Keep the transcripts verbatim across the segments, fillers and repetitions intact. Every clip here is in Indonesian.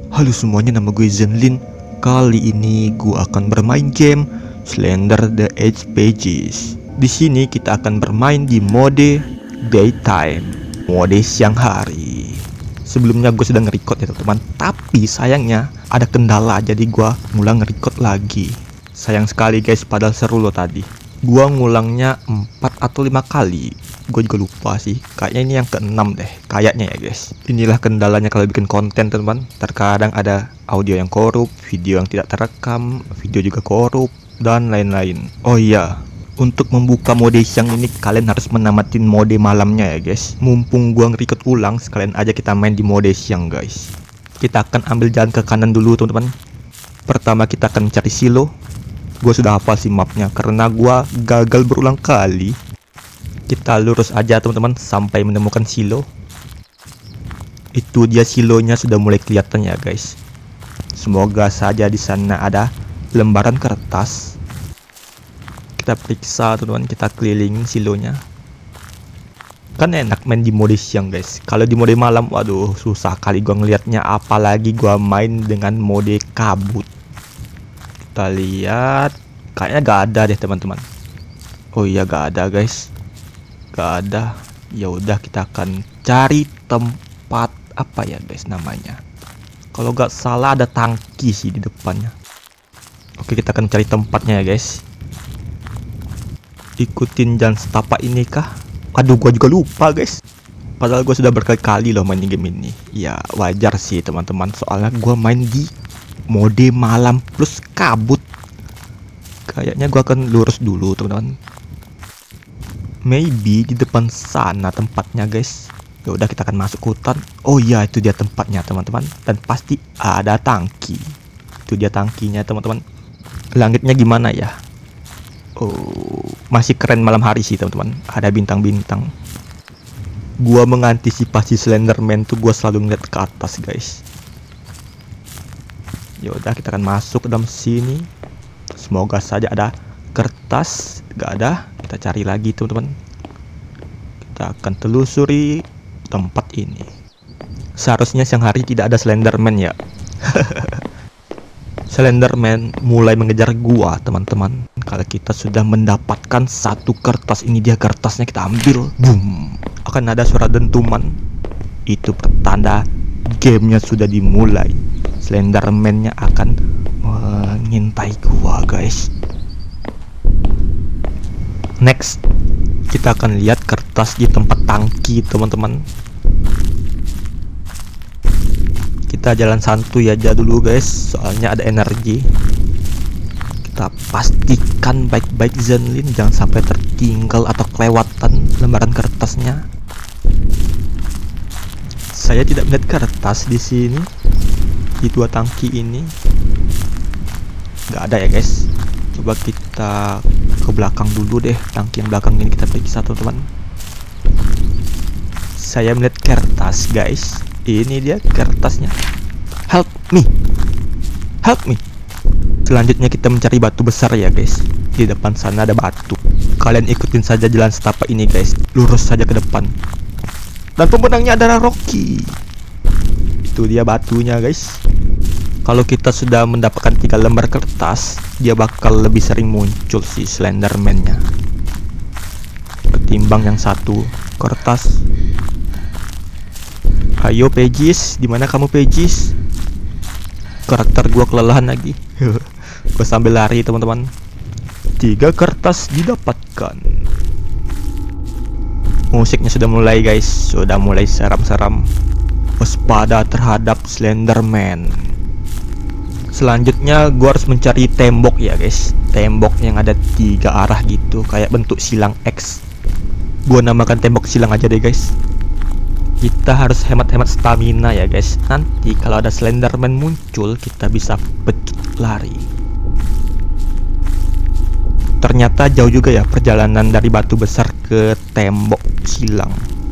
Halo semuanya, nama gue Zenlin. Kali ini gue akan bermain game Slender the Eight Pages. Di sini kita akan bermain di mode daytime, mode siang hari. Sebelumnya gue sudah nge-record ya teman-teman, tapi sayangnya ada kendala, jadi gue ngulang nge-record lagi. Sayang sekali guys, padahal seru loh tadi. Gue ngulangnya empat atau lima kali. Gue juga lupa sih, kayaknya ini yang keenam deh, kayaknya ya guys. Inilah kendalanya kalau bikin konten teman-teman. Terkadang ada audio yang korup, video yang tidak terekam, video juga korup, dan lain-lain. Oh iya, untuk membuka mode siang ini kalian harus menamatin mode malamnya ya guys. Mumpung gua nge-record ulang, sekalian aja kita main di mode siang guys. Kita akan ambil jalan ke kanan dulu teman-teman. Pertama kita akan cari silo. Gue sudah hafal sih mapnya karena gua gagal berulang kali. Kita lurus aja teman-teman sampai menemukan silo. Itu dia silonya, sudah mulai kelihatan ya guys. Semoga saja di sana ada lembaran kertas. Kita periksa teman-teman, kita kelilingin silonya. Kan enak main di mode siang guys. Kalau di mode malam, waduh susah kali gua ngelihatnya. Apalagi gua main dengan mode kabut. Kita lihat, kayaknya gak ada deh teman-teman. Oh iya gak ada guys. Gak ada. Ya udah kita akan cari tempat apa ya guys namanya. Kalau gak salah ada tangki sih di depannya. Oke, kita akan cari tempatnya ya guys. Ikutin jalan setapak ini kah? Aduh, gua juga lupa guys. Padahal gua sudah berkali-kali loh main game ini. Ya wajar sih teman-teman, soalnya gua main di mode malam plus kabut. Kayaknya gua akan lurus dulu teman-teman. Maybe di depan sana tempatnya guys. Ya udah kita akan masuk hutan. Oh iya, itu dia tempatnya teman-teman. Dan pasti ada tangki. Itu dia tangkinya teman-teman. Langitnya gimana ya? Oh, masih keren malam hari sih teman-teman. Ada bintang-bintang. Gua mengantisipasi Slenderman tuh gua selalu ngeliat ke atas guys. Ya udah kita akan masuk ke dalam sini. Semoga saja ada kertas. Gak ada, kita cari lagi teman-teman. Kita akan telusuri tempat ini. Seharusnya siang hari tidak ada Slenderman ya. Slenderman mulai mengejar gua teman-teman. Kalau kita sudah mendapatkan satu kertas, ini dia kertasnya, kita ambil. Boom. Akan ada suara dentuman. Itu pertanda gamenya sudah dimulai. Slenderman-nya akan mengintai gua guys. Next, kita akan lihat kertas di tempat tangki teman-teman. Kita jalan santuy aja dulu guys, soalnya ada energi. Kita pastikan baik-baik Zenlin, jangan sampai tertinggal atau kelewatan lembaran kertasnya. Saya tidak melihat kertas di sini, di dua tangki ini. Nggak ada ya guys. Coba kita ke belakang dulu deh, tangki yang belakang ini kita periksa teman-teman. Saya melihat kertas guys. Ini dia kertasnya. Help me, help me. Selanjutnya kita mencari batu besar ya guys. Di depan sana ada batu. Kalian ikutin saja jalan setapak ini guys. Lurus saja ke depan. Dan pemenangnya adalah Rocky. Itu dia batunya guys. Kalau kita sudah mendapatkan tiga lembar kertas, dia bakal lebih sering muncul si Slenderman-nya ketimbang yang satu kertas. Ayo Pages, dimana kamu Pages? Karakter gua kelelahan lagi. Gua sambil lari teman-teman. Tiga kertas didapatkan. Musiknya sudah mulai guys, sudah mulai seram-seram. Waspada terhadap Slenderman. Selanjutnya gue harus mencari tembok ya guys. Tembok yang ada tiga arah gitu, kayak bentuk silang X. Gue namakan tembok silang aja deh guys. Kita harus hemat-hemat stamina ya guys. Nanti kalau ada Slenderman muncul, kita bisa pecut lari. Ternyata jauh juga ya perjalanan dari batu besar ke tembok silang.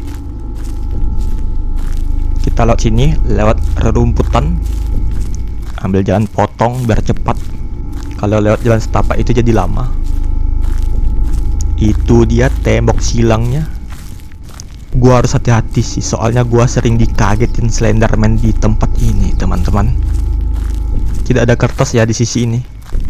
Kita lewat sini, lewat rerumputan. Ambil jalan potong biar cepat. Kalau lewat jalan setapak itu jadi lama. Itu dia tembok silangnya. Gua harus hati-hati sih, soalnya gua sering dikagetin Slenderman di tempat ini, teman-teman. Tidak ada kertas ya di sisi ini.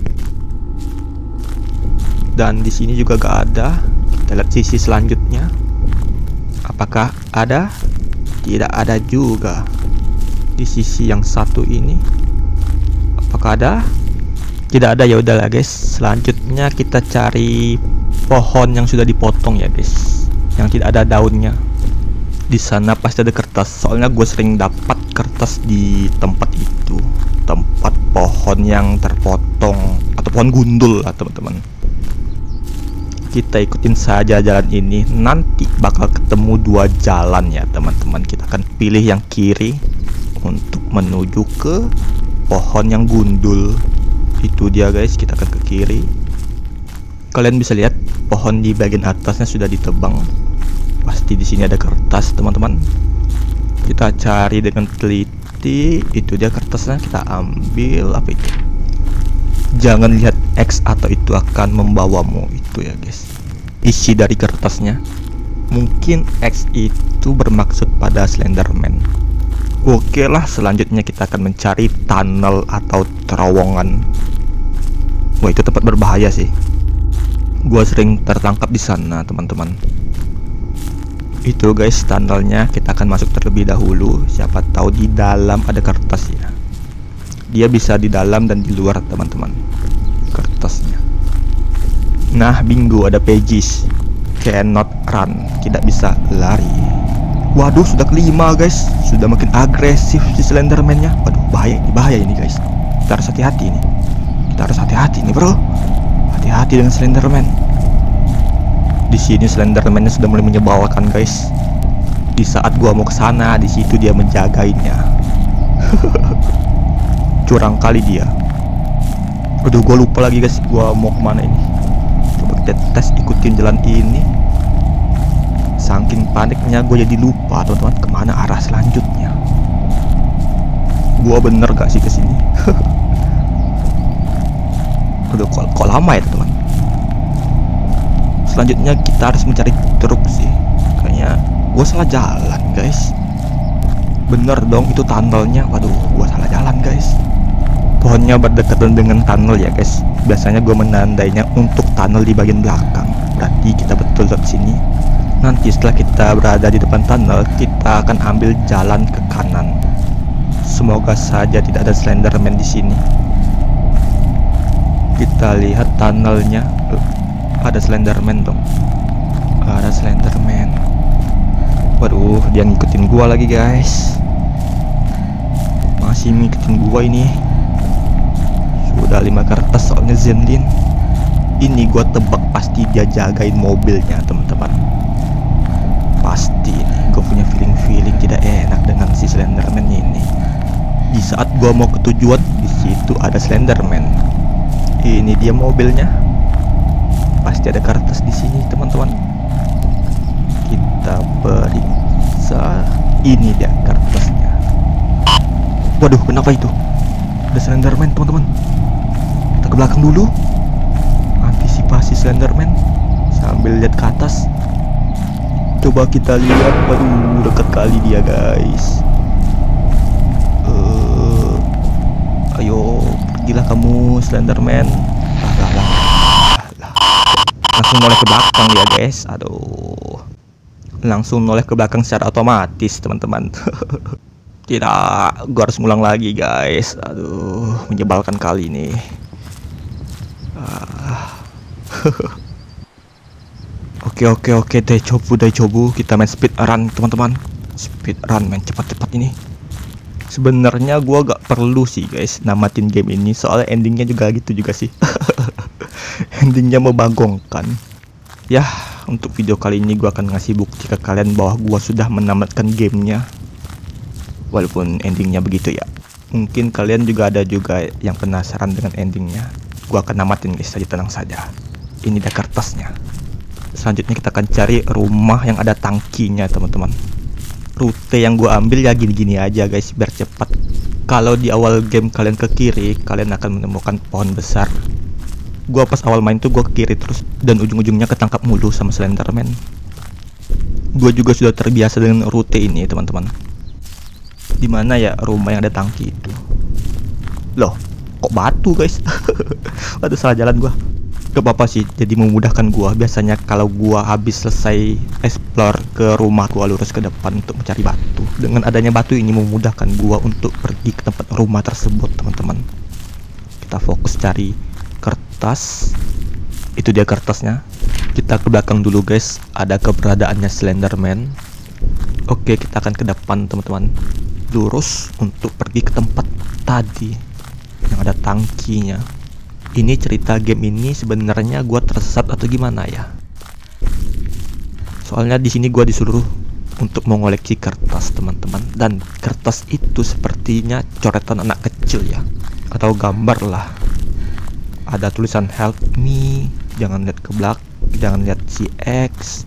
Dan di sini juga gak ada. Kita lihat sisi selanjutnya. Apakah ada? Tidak ada juga. Di sisi yang satu ini, apakah ada? Tidak ada. Ya udahlah guys. Selanjutnya kita cari pohon yang sudah dipotong ya guys, yang tidak ada daunnya. Di sana pasti ada kertas. Soalnya gue sering dapat kertas di tempat itu, tempat pohon yang terpotong atau pohon gundul lah teman-teman. Kita ikutin saja jalan ini. Nanti bakal ketemu dua jalan ya teman-teman. Kita akan pilih yang kiri untuk menuju ke pohon yang gundul. Itu dia guys, kita akan ke kiri. Kalian bisa lihat pohon di bagian atasnya sudah ditebang. Pasti di sini ada kertas teman-teman. Kita cari dengan teliti. Itu dia kertasnya, kita ambil. Apa itu? Jangan lihat X atau itu akan membawamu. Itu ya guys, isi dari kertasnya. Mungkin X itu bermaksud pada Slenderman. Oke lah, selanjutnya kita akan mencari tunnel atau terowongan. Wah, itu tempat berbahaya sih. Gua sering tertangkap di sana teman-teman. Itu guys tunnelnya. Kita akan masuk terlebih dahulu. Siapa tahu di dalam ada kertas ya. Dia bisa di dalam dan di luar teman-teman, kertasnya. Nah, bingo, ada pages. Cannot run, tidak bisa lari. Waduh, sudah kelima guys. Sudah makin agresif si Slenderman-nya. Waduh, bahaya ini, bahaya ini guys. Kita harus hati-hati nih. Kita harus hati-hati nih bro. Hati-hati dengan Slenderman. Di sini Slenderman-nya sudah mulai menyebalkan guys. Di saat gua mau ke sana, di situ dia menjagainya. Curang kali dia. Aduh, gue lupa lagi guys, gue mau kemana ini. Coba kita tes ikutin jalan ini. Saking paniknya gue jadi lupa teman-teman kemana arah selanjutnya. Gue bener gak sih kesini? Aduh, kok, kok lama ya teman-teman. Selanjutnya kita harus mencari truk sih. Kayaknya gue salah jalan guys. Bener dong, itu tunnelnya. Waduh, gue salah jalan guys. Pohonnya berdekatan dengan tunnel ya guys. Biasanya gue menandainya untuk tunnel di bagian belakang. Berarti kita betul di sini. Nanti setelah kita berada di depan tunnel, kita akan ambil jalan ke kanan. Semoga saja tidak ada Slenderman di sini. Kita lihat tunnelnya. Uh, ada Slenderman dong. Ada Slenderman. Waduh, dia ngikutin gua lagi guys. Masih ngikutin gua ini. Sudah lima kertas soalnya Zenlin. Ini gua tebak pasti dia jagain mobilnya teman-teman. Pasti nih, gua punya feeling-feeling tidak enak dengan si Slenderman ini. Di saat gua mau ke tujuan, di situ ada Slenderman. Ini dia mobilnya. Pasti ada kertas di sini teman-teman. Kita periksa. Ini dia kertasnya. Waduh, kenapa itu? Ada Slenderman teman-teman. Kita ke belakang dulu. Antisipasi Slenderman sambil lihat ke atas. Coba kita lihat. Waduh, dekat kali dia guys. uh, Ayo, pergilah kamu Slenderman. Lah, lah, lah, lah. Langsung noleh ke belakang ya guys. Aduh, langsung noleh ke belakang secara otomatis teman-teman. Tidak, gua harus ngulang lagi guys. Aduh, menyebalkan kali ini. ah. Oke oke oke, dai cobu dai cobu. Kita main speed run teman-teman. Speed run, main cepat-cepat ini. Sebenarnya gua gak perlu sih guys namatin game ini, soalnya endingnya juga gitu juga sih. Endingnya membagongkan. Ya, untuk video kali ini gua akan ngasih bukti ke kalian bahwa gua sudah menamatkan gamenya. Walaupun endingnya begitu ya. Mungkin kalian juga ada juga yang penasaran dengan endingnya. Gua akan namatin guys, saja tenang saja. Ini ada kertasnya. Selanjutnya kita akan cari rumah yang ada tangkinya teman-teman. Rute yang gua ambil ya gini-gini aja guys, biar cepat. Kalau di awal game kalian ke kiri, kalian akan menemukan pohon besar. Gua pas awal main tuh gua ke kiri terus, dan ujung-ujungnya ketangkap mulu sama Slenderman. Gue juga sudah terbiasa dengan rute ini teman-teman. Dimana ya rumah yang ada tangki itu? Loh, kok batu guys? Aduh, salah jalan gua. Gak apa-apa sih, jadi memudahkan gua. Biasanya kalau gua habis selesai explore ke rumah, gua lurus ke depan untuk mencari batu. Dengan adanya batu ini memudahkan gua untuk pergi ke tempat rumah tersebut teman-teman. Kita fokus cari kertas. Itu dia kertasnya. Kita ke belakang dulu guys, ada keberadaannya Slenderman. Oke, kita akan ke depan teman-teman. Lurus untuk pergi ke tempat tadi yang ada tangkinya. Ini cerita game ini sebenarnya gua tersesat atau gimana ya? Soalnya di sini gua disuruh untuk mengoleksi kertas teman-teman, dan kertas itu sepertinya coretan anak kecil ya, atau gambar lah. Ada tulisan help me, jangan lihat ke belakang, jangan lihat si X,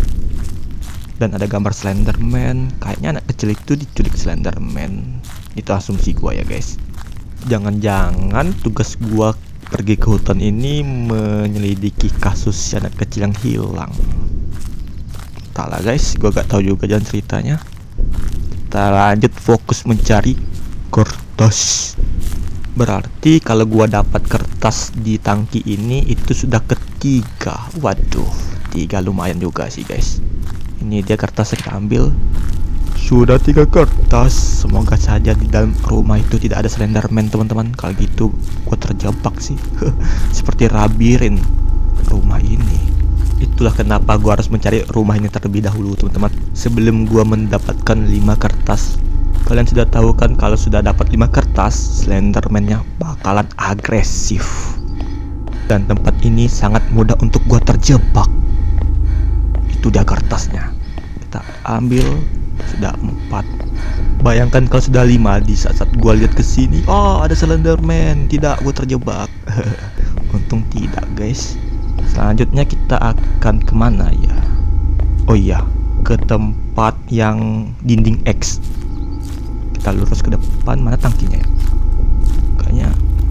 dan ada gambar Slenderman. Kayaknya anak kecil itu diculik Slenderman. Itu asumsi gua ya guys. Jangan-jangan tugas gua pergi ke hutan ini menyelidiki kasus si anak kecil yang hilang. Entahlah guys, gua gak tahu juga jalan ceritanya. Kita lanjut fokus mencari kertas. Berarti kalau gua dapat kertas di tangki ini itu sudah ketiga. Waduh, tiga lumayan juga sih guys. Ini dia kertasnya, kita ambil. Sudah tiga kertas. Semoga saja di dalam rumah itu tidak ada Slenderman teman-teman. Kalau gitu gua terjebak sih. Seperti labirin rumah ini. Itulah kenapa gua harus mencari rumah ini terlebih dahulu teman-teman, sebelum gua mendapatkan lima kertas. Kalian sudah tahu kan, kalau sudah dapat lima kertas, Slenderman-nya bakalan agresif. Dan tempat ini sangat mudah untuk gua terjebak. Itu dia kertasnya. Kita ambil. Sudah empat. Bayangkan kalau sudah lima, di saat-saat gua lihat ke sini, oh ada Slenderman, tidak, gua terjebak. Untung tidak guys. Selanjutnya kita akan kemana ya? Oh iya, ke tempat yang dinding X. Kita lurus ke depan. Mana tangkinya ya? Kayaknya,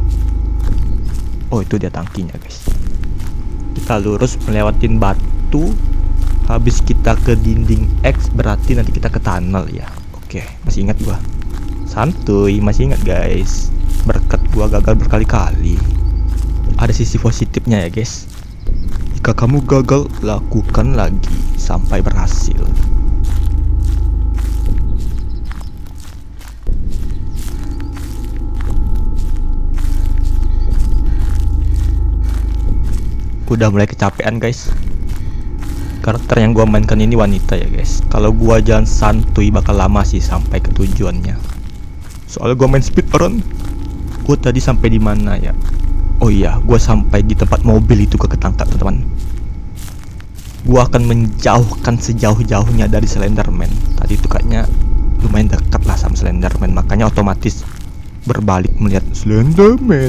oh itu dia tangkinya guys. Kita lurus melewatin batu. Habis kita ke dinding X, berarti nanti kita ke tunnel ya. Oke, masih ingat gua. Santuy, masih ingat guys. Berkat gua gagal berkali-kali. Ada sisi positifnya ya guys. Jika kamu gagal, lakukan lagi sampai berhasil. Udah mulai kecapean guys. Karakter yang gua mainkan ini wanita ya guys. Kalau gua jalan santuy bakal lama sih sampai ke tujuannya. Soalnya gua main speedrun. Gua tadi sampai di mana ya? Oh iya, gua sampai di tempat mobil itu ke ketangkap teman-teman. Gua akan menjauhkan sejauh-jauhnya dari Slenderman. Tadi itu kayaknya lumayan dekat lah sama Slenderman, makanya otomatis berbalik melihat Slenderman.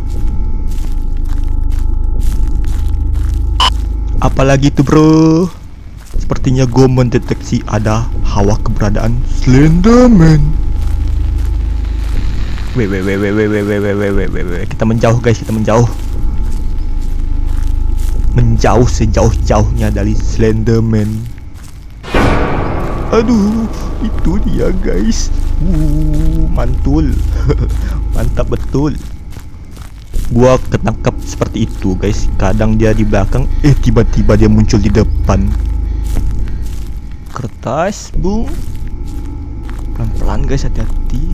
Apalagi itu bro, sepertinya gue mendeteksi ada hawa keberadaan Slenderman. Weh weh weh weh weh weh weh weh weh weh weh. Kita menjauh guys, kita menjauh. Menjauh sejauh-jauhnya dari Slenderman. Aduh, itu dia guys. Uh, mantul. Mantap betul. Gua ketangkap seperti itu guys. Kadang dia di belakang, eh tiba-tiba dia muncul di depan. Kertas bu, pelan-pelan guys, hati-hati.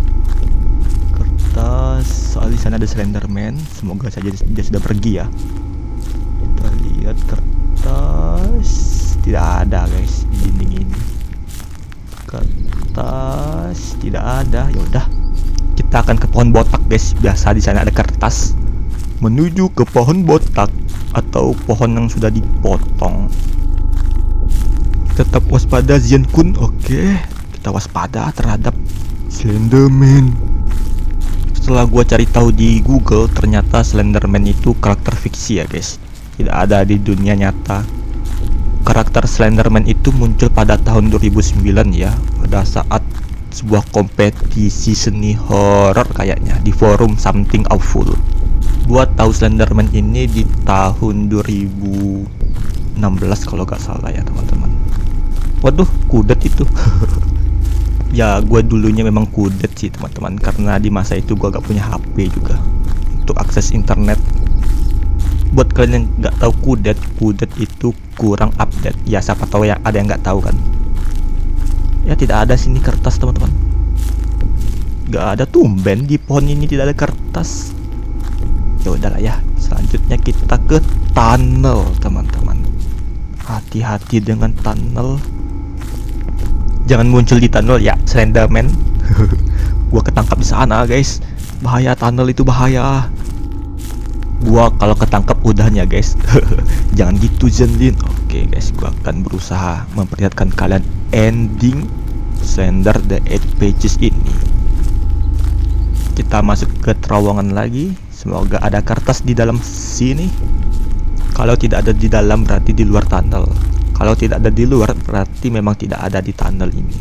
Kertas, soalnya sana ada Slenderman. Semoga saja dia sudah pergi ya. Kita lihat kertas. Tidak ada guys di dinding ini. Kertas tidak ada. Ya udah, kita akan ke pohon botak guys. Biasa di sana ada kertas. Menuju ke pohon botak atau pohon yang sudah dipotong. Tetap waspada Zian Kun. Oke, kita waspada terhadap Slenderman. Setelah gua cari tahu di Google, ternyata Slenderman itu karakter fiksi ya guys. Tidak ada di dunia nyata. Karakter Slenderman itu muncul pada tahun dua ribu sembilan ya, pada saat sebuah kompetisi seni horor kayaknya di forum Something Awful. Gua tahu Slenderman ini di tahun dua ribu enam belas kalau gak salah ya teman-teman. Waduh, kudet itu. Ya, gue dulunya memang kudet sih teman-teman, karena di masa itu gue gak punya H P juga untuk akses internet. Buat kalian yang nggak tahu kudet, kudet itu kurang update. Ya siapa tahu ya ada yang nggak tahu kan. Ya tidak ada sini kertas teman-teman. Nggak ada, tumben di pohon ini tidak ada kertas. Ya udahlah ya. Selanjutnya kita ke tunnel teman-teman. Hati-hati dengan tunnel. Jangan muncul di tunnel ya, Slenderman. Gua ketangkap di sana guys. Bahaya, tunnel itu bahaya. Gua kalau ketangkap udahnya guys. Jangan gitu Zenlin. Oke guys, gua akan berusaha memperlihatkan kalian ending Slender the Eight Pages ini. Kita masuk ke terowongan lagi. Semoga ada kertas di dalam sini. Kalau tidak ada di dalam berarti di luar tunnel. Kalau tidak ada di luar berarti memang tidak ada di tunnel ini.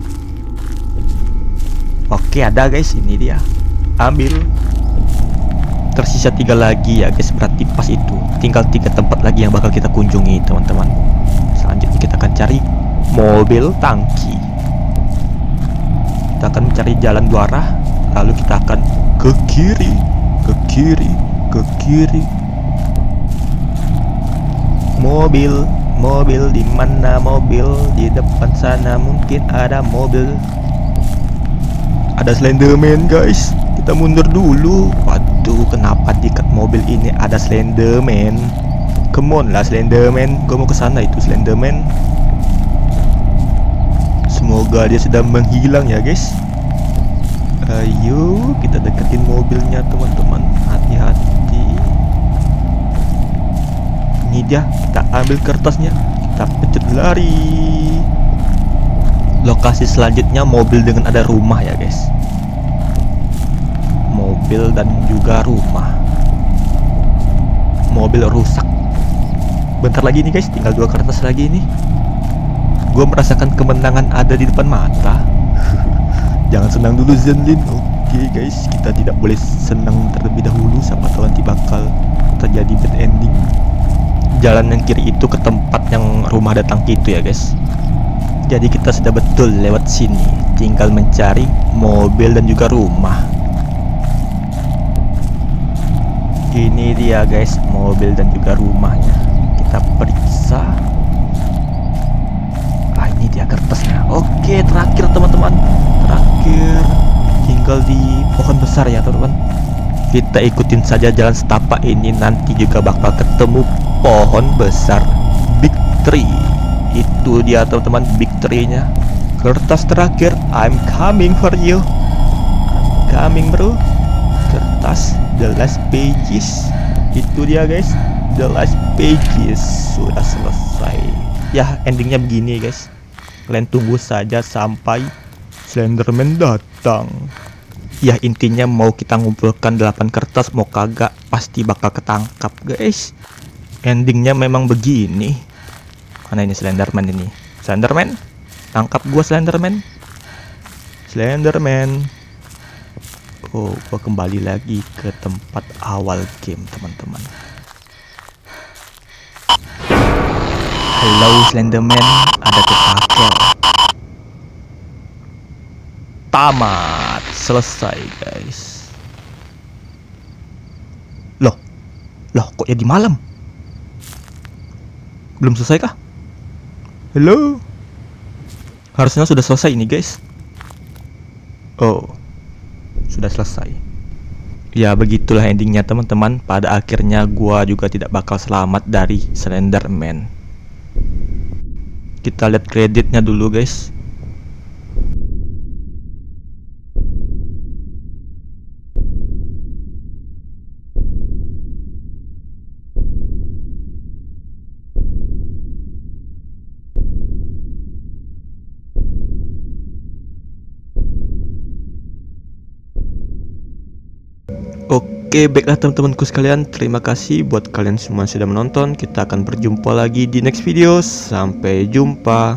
Oke, ada guys, ini dia. Ambil. Tersisa tiga lagi ya guys, berarti pas itu. Tinggal tiga tempat lagi yang bakal kita kunjungi teman-teman. Selanjutnya kita akan cari mobil tangki. Kita akan mencari jalan dua arah. Lalu kita akan ke kiri, ke kiri, ke kiri. Mobil, mobil di mana mobil? Di depan sana mungkin ada mobil. Ada Slenderman guys. Kita mundur dulu. Waduh, kenapa di mobil ini ada Slenderman? Come on lah Slenderman. Gue mau ke sana itu Slenderman. Semoga dia sudah menghilang ya guys. Ayo kita deketin mobilnya teman-teman. Hati-hati. Ini dia, kita ambil kertasnya, kita pencet lari. Lokasi selanjutnya mobil dengan ada rumah ya guys. Mobil dan juga rumah. Mobil rusak. Bentar lagi nih guys, tinggal dua kertas lagi nih. Gue merasakan kemenangan ada di depan mata. Jangan senang dulu Zenlin. Oke guys, kita tidak boleh senang terlebih dahulu, siapa tahu nanti bakal terjadi bad ending. Jalan yang kiri itu ke tempat yang rumah ada tangki itu ya guys. Jadi kita sudah betul lewat sini. Tinggal mencari mobil dan juga rumah. Ini dia guys, mobil dan juga rumahnya. Kita periksa. Ah, ini dia kertasnya. Oke, terakhir teman-teman. Terakhir tinggal di pohon besar ya teman-teman. Kita ikutin saja jalan setapak ini, nanti juga bakal ketemu pohon besar Big Tree. Itu dia teman-teman, Big Tree-nya. Kertas terakhir, I'm coming for you. I'm coming bro. Kertas the last pages. Itu dia guys, the last pages. Sudah selesai. Ya, endingnya begini guys. Kalian tunggu saja sampai Slenderman datang. Ya, intinya mau kita ngumpulkan delapan kertas mau kagak pasti bakal ketangkap guys. Endingnya memang begini. Mana ini Slenderman ini? Slenderman? Tangkap gua Slenderman. Slenderman. Oh, gua kembali lagi ke tempat awal game teman-teman. Halo Slenderman, ada tentakel. Tamat, selesai guys. Loh, loh kok jadi malam? Belum selesai kah? Halo, harusnya sudah selesai ini guys. Oh, sudah selesai. Ya begitulah endingnya teman-teman. Pada akhirnya gua juga tidak bakal selamat dari Slenderman. Kita lihat kreditnya dulu guys. Oke, baiklah teman-temanku sekalian, terima kasih buat kalian semua sudah menonton. Kita akan berjumpa lagi di next video. Sampai jumpa.